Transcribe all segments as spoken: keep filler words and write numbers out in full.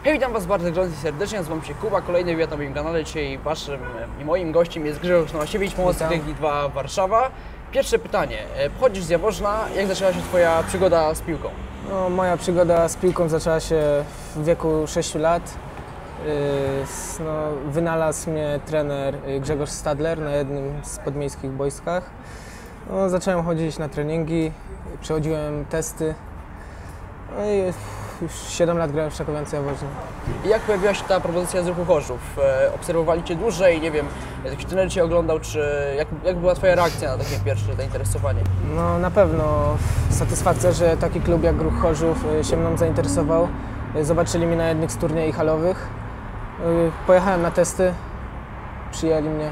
Hej, witam Was bardzo gorąco i serdecznie, nazywam się Kuba, kolejny wywiad na moim kanale. Dzisiaj Waszym i moim gościem jest Grzegorz Nowasiewicz, pomocnik Legii dwa Warszawa. Pierwsze pytanie, pochodzisz z Jaworzna, jak zaczęła się Twoja przygoda z piłką? No, moja przygoda z piłką zaczęła się w wieku sześciu lat. Yy, no, wynalazł mnie trener Grzegorz Stadler na jednym z podmiejskich boiskach. No, zacząłem chodzić na treningi, przechodziłem testy. No i już siedem lat grałem w Czechowiance Jaworznie. I jak pojawiła się ta propozycja z ruchu Chorzów? E, obserwowali Cię dłużej, nie wiem, jakiś trener Cię oglądał, czy jak, jak była Twoja reakcja na takie pierwsze zainteresowanie? No, na pewno satysfakcja, że taki klub jak Ruch Chorzów się mną zainteresował. Zobaczyli mnie na jednych z turniejów halowych. Pojechałem na testy, przyjęli mnie.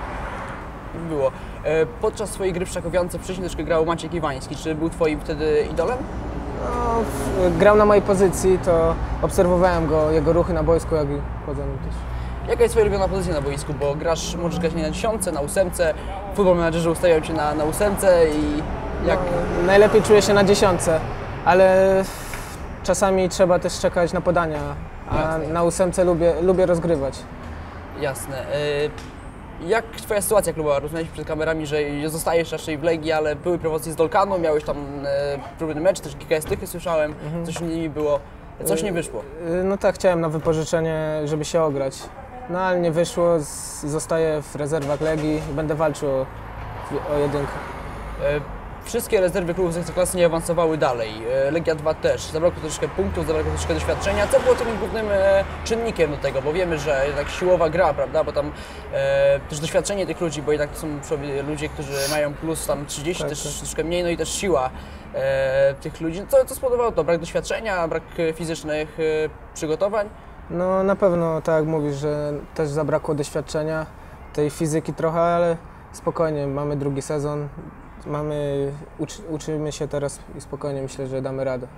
Było. E, podczas swojej gry w Czechowiance wcześniej troszkę grał Maciek Iwański. Czy był Twoim wtedy idolem? No, grał na mojej pozycji, to obserwowałem go, jego ruchy na boisku, jak i chodzenie też. Jaka jest Twoja ulubiona pozycja na boisku? Bo grasz, możesz grać nie na dziesiątce, na ósemce, futbol menadżerzy ustawiają Cię na, na ósemce i jak... No, najlepiej czuję się na dziesiątce, ale czasami trzeba też czekać na podania, a Jasne. na ósemce lubię, lubię rozgrywać. Jasne. Jak Twoja sytuacja klubowa? Rozmawialiśmy przed kamerami, że zostajesz raczej w Legii, ale były prowokacje z Dolkanu, miałeś tam e, próbny mecz, też kilka stychy słyszałem, mhm. coś nimi było, coś nie wyszło. No tak, chciałem na wypożyczenie, żeby się ograć, no ale nie wyszło, zostaję w rezerwach Legii i będę walczył o, o jedynkę. E, Wszystkie rezerwy klubów z Ekstraklasy nie awansowały dalej. Legia dwa też. Zabrakło troszkę punktów, zabrakło troszkę doświadczenia. Co było tym głównym e, czynnikiem do tego? Bo wiemy, że jednak siłowa gra, prawda? Bo tam e, też doświadczenie tych ludzi, bo jednak to są ludzie, którzy mają plus tam trzydzieści, tak, też tak. troszkę mniej, no i też siła e, tych ludzi. Co, co spowodowało to? Brak doświadczenia, brak fizycznych e, przygotowań? No na pewno, tak jak mówisz, że też zabrakło doświadczenia, tej fizyki trochę, ale spokojnie, mamy drugi sezon. Mamy, uczy, uczymy się teraz i spokojnie myślę, że damy radę.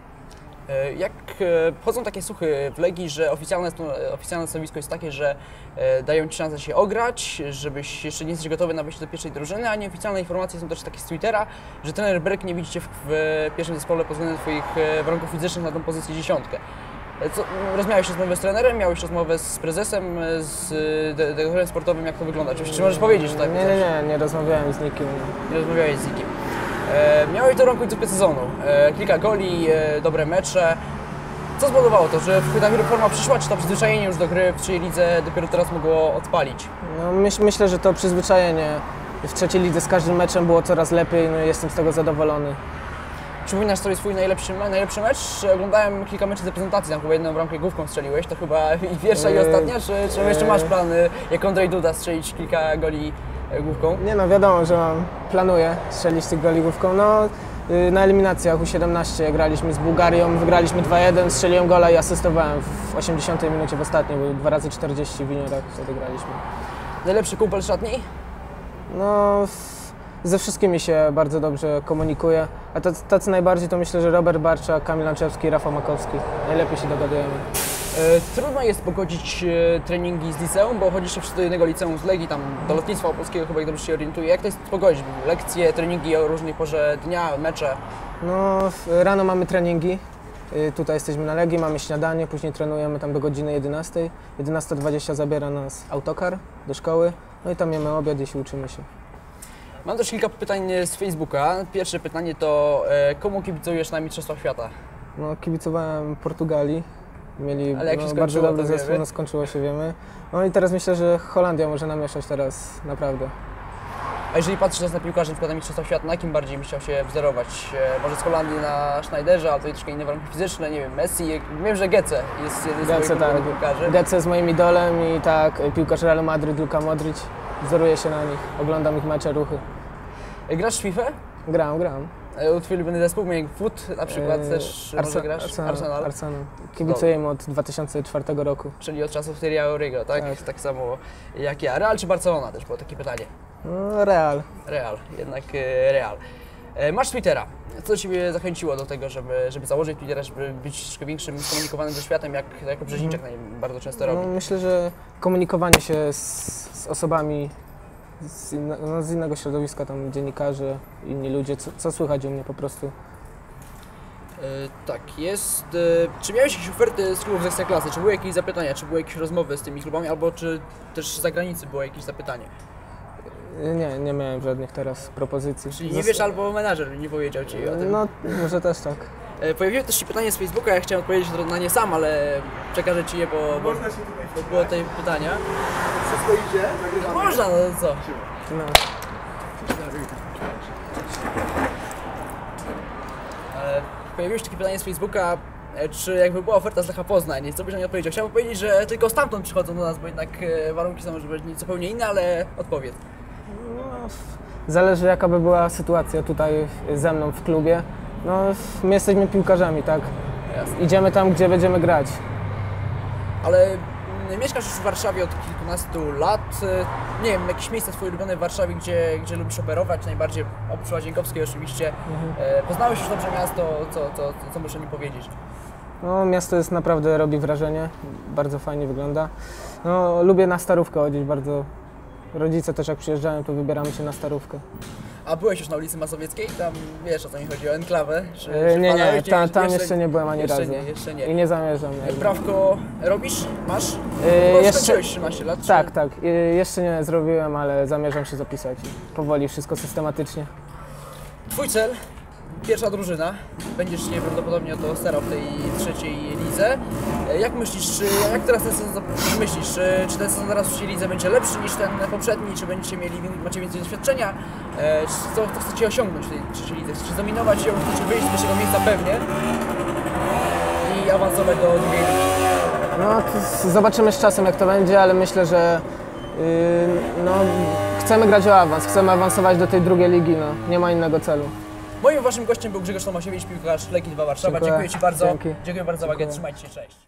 Jak chodzą takie słuchy w Legii, że oficjalne, oficjalne stanowisko jest takie, że dają Ci szansę się ograć, żebyś jeszcze nie jesteś gotowy na wejście do pierwszej drużyny, a nieoficjalne informacje są też takie z Twittera, że trener Berg nie widzi Cię w, w pierwszym zespole pod względem Twoich warunków fizycznych na tą pozycję dziesiątkę. Co, rozmawiałeś rozmowę z trenerem, miałeś rozmowę z prezesem, z dyrektorem sportowym, jak to wygląda? Czy, czy możesz powiedzieć, że tak? Nie, nie, nie, nie rozmawiałem z nikim. Nie rozmawiałeś z nikim. E, miałeś dobrą końcówkę sezonu, e, kilka goli, e, dobre mecze. Co spowodowało to, że ta forma przyszła, czy to przyzwyczajenie już do gry w trzeciej lidze dopiero teraz mogło odpalić? No, myśl, myślę, że to przyzwyczajenie w trzeciej lidze z każdym meczem było coraz lepiej, no i jestem z tego zadowolony. Przypominasz sobie swój najlepszy, najlepszy mecz? Oglądałem kilka meczów z reprezentacji, tam chyba jedną bramkę główką strzeliłeś, to chyba i pierwsza i ostatnia, czy, czy jeszcze masz plany, jak Andrzej Duda, strzelić kilka goli główką? Nie no, wiadomo, że mam, planuję strzelić tych goli główką. No, na eliminacjach U siedemnaście graliśmy z Bułgarią, wygraliśmy dwa jeden, strzeliłem gola i asystowałem w osiemdziesiątej minucie w ostatniej, bo dwa razy czterdzieści w juniorach wtedy graliśmy. Najlepszy kumpel szatni? No, ze wszystkimi się bardzo dobrze komunikuję, a tacy najbardziej to myślę, że Robert Barczak, Kamil Lanczewski i Rafał Makowski. Najlepiej się dogadujemy. E, trudno jest pogodzić e, treningi z liceum, bo chodzisz jeszcze do jednego liceum z Legii, tam do lotnictwa opolskiego chyba, jak dobrze się orientuję. Jak to jest pogodzić? Lekcje, treningi o różnej porze dnia, mecze? No, rano mamy treningi, tutaj jesteśmy na Legii, mamy śniadanie, później trenujemy tam do godziny jedenastej. jedenasta dwadzieścia zabiera nas autokar do szkoły, no i tam jemy obiad i się uczymy się. Mam też kilka pytań z Facebooka. Pierwsze pytanie to, e, komu kibicujesz na Mistrzostwach Świata? No, kibicowałem Portugalii. Mieli Ale jak no, się bardzo dobry zespół, wiemy? no skończyło się, wiemy. No i teraz myślę, że Holandia może namieszać teraz, naprawdę. A jeżeli patrzysz teraz na piłkarzy na Mistrzostwach Świata, na kim bardziej byś chciał się wzorować? E, może z Holandii na Schneiderze, ale to troszkę inne warunki fizyczne, nie wiem, Messi. Wiem, że Götze jest jeden z Götze, moich tak. piłkarzy. Götze jest moim idolem i tak, piłkarz Realu Madryt, Luka Modric. Wzoruję się na nich, oglądam ich mecze, ruchy. E, grasz w FIFA? Gram, gram. E, Twój ulubiony zespół, Foot na przykład e, też Arse może grasz? Arsenal. Arsenal. Arsenal. Kibicuję im od dwa tysiące czwartego roku. Czyli od czasów Thierry'a Henry'ego, tak? tak? Tak samo jak ja. Real czy Barcelona też było takie pytanie? No, Real. Real, jednak e, Real. E, masz Twittera. Co Ciebie zachęciło do tego, żeby, żeby założyć Twittera, żeby być troszkę większym skomunikowanym ze światem, jak jako Brzezińczak mm. bardzo często robi? No, myślę, że komunikowanie się z, z osobami z, inne, no, z innego środowiska, tam dziennikarze, inni ludzie, co, co słychać u mnie po prostu. tak, jest. E, czy miałeś jakieś oferty z klubów z Ekstraklasy? Czy były jakieś zapytania, czy były jakieś rozmowy z tymi klubami, albo czy też z zagranicy było jakieś zapytanie? Nie, nie miałem żadnych teraz propozycji. Czyli nie Zas- wiesz, albo menadżer nie powiedział Ci o tym? No, może też tak. E, Pojawiło też się pytanie z Facebooka, ja chciałem odpowiedzieć na nie sam, ale przekażę Ci je, bo, bo, Można się tutaj bo było tutaj pytania. Wszystko idzie, nagrywamy. Można, no co? No. E, Pojawiło się takie pytanie z Facebooka, e, czy jakby była oferta z Lecha Poznań, co byś na nie odpowiedział? Chciałbym powiedzieć, że tylko stamtąd przychodzą do nas, bo jednak e, warunki są może być zupełnie inne, ale odpowiedz. No, zależy jaka by była sytuacja tutaj ze mną w klubie. No, my jesteśmy piłkarzami, tak? Jasne. Idziemy tam, gdzie będziemy grać. Ale mm, mieszkasz już w Warszawie od kilkunastu lat. E, Nie wiem, jakieś miejsce twoje ulubione w Warszawie, gdzie, gdzie lubisz operować, najbardziej oprócz Łazienkowskiej oczywiście. E, Poznałeś już dobrze miasto, co, co, co muszę mi powiedzieć? No, miasto jest naprawdę, robi wrażenie, bardzo fajnie wygląda. No, lubię na Starówkę chodzić bardzo. Rodzice też jak przyjeżdżają, to wybieramy się na Starówkę. A byłeś już na ulicy Mazowieckiej? Tam wiesz o co mi chodzi, o enklawę? Czy, E, czy nie, wpadałeś nie, gdzieś? tam, tam jeszcze nie byłem ani jeszcze razu. Nie, jeszcze nie. I nie zamierzam. jakby. Prawko robisz? Masz? E, Bo jeszcze- skończyłeś trzynaście lat? czy- Tak, tak. E, jeszcze nie zrobiłem, ale zamierzam się zapisać. Powoli, wszystko systematycznie. Twój cel, pierwsza drużyna, będziesz się prawdopodobnie o to starał w tej trzeciej lidze. E, Jak myślisz, czy, jak teraz ten sezon myślisz, czy, czy ten sezon teraz w trzeciej lidze będzie lepszy niż ten poprzedni, czy będziecie mieli, macie więcej doświadczenia? E, czy co, co chcecie osiągnąć w tej trzeciej lidze? Chcecie zdominować ją, chcecie wyjść z pierwszego miejsca pewnie i awansować do drugiej ligi? No, to z- zobaczymy z czasem jak to będzie, ale myślę, że yy, no, chcemy grać o awans, chcemy awansować do tej drugiej ligi, no. Nie ma innego celu. Moim waszym gościem był Grzegorz Tomasiewicz, piłkarz Legii dwa Warszawa. Dziękuję. Dziękuję Ci bardzo. Dzięki. Dziękuję bardzo za uwagę. Trzymajcie się, cześć.